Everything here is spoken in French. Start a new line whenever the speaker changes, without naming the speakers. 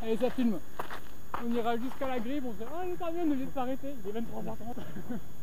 Allez, ça filme. On ira jusqu'à la grippe, on se dit, oh le camion ne vient de s'arrêter, il est 23h30.